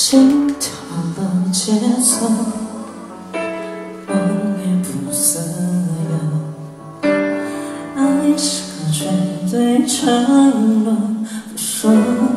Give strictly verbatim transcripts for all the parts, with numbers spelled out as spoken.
心跳的节奏，梦也不自由。爱是个绝对承诺，不说。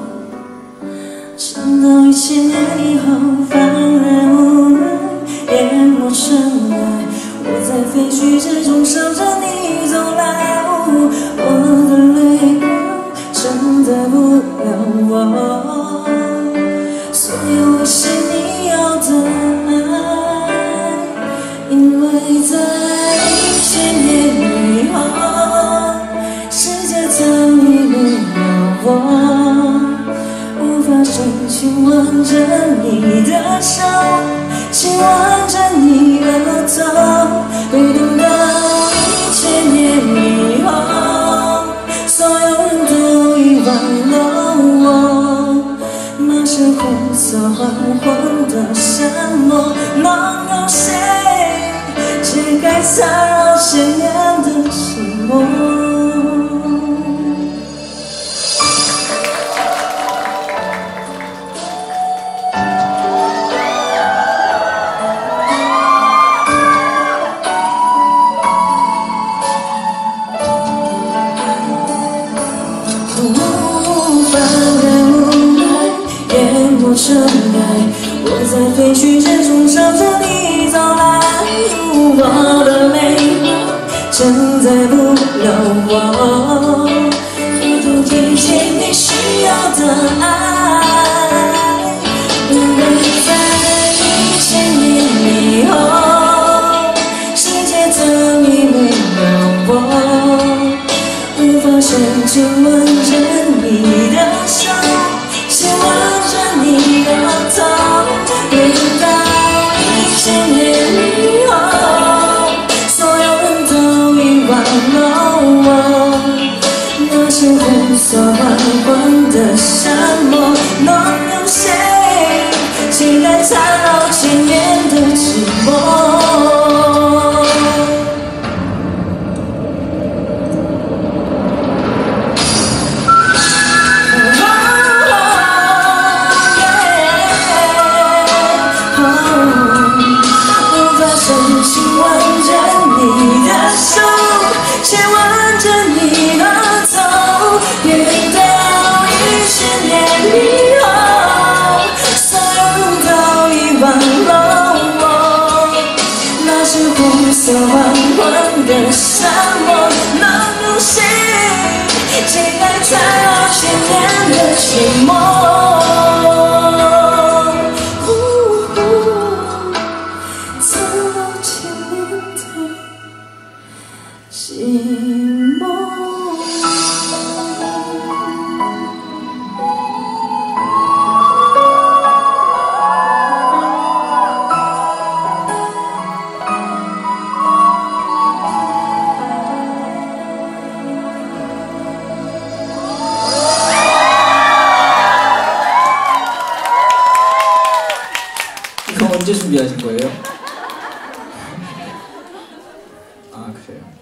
想到一千年以后，幡然无奈，淹没尘埃。我在废墟之中守着你走来，哦，我的泪光承载不了我。所有一些你要的爱，因为在一千年以后，世界早已没有我，无法深情吻着你的手，亲吻着你额头，被等到一千年以后，所有人都遗忘了我。那是红色黄昏的沙漠，能有谁解开缠绕千年的寂寞？尘埃，我在废墟之中守着你走来，我的泪光承载不了我，孤独听见你需要的爱，因为在一千年以后，世界早已没有我，无法深情吻着你的手，亲吻你的头，被等到一千年以后，所有人都遗忘了我。那些红色黄昏的沙漠，能有谁解开缠绕千年的寂寞？色黄昏的沙漠，能有谁解开缠绕千年的寂寞？缠绕千年的寂寞。 이거 언제 준비하신 거예요?